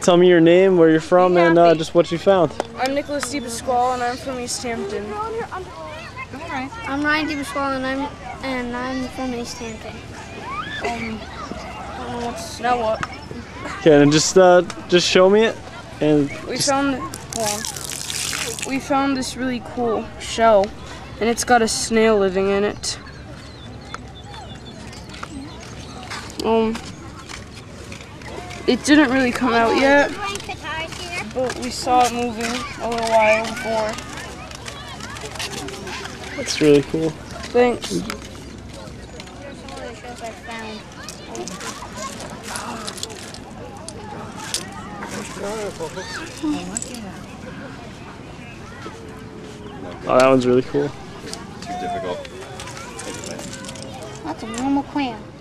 tell me your name, where you're from, and just what you found. I'm Nicholas DePasquale, and I'm from East Hampton. I'm Ryan DePasquale, and I'm from East Hampton. Now what? Okay, and just show me it. And we found this really cool shell, and it's got a snail living in it. It didn't really come out yet, but we saw it moving a little while before. That's really cool. Thanks. Oh, that one's really cool. Too difficult. That's a normal clam.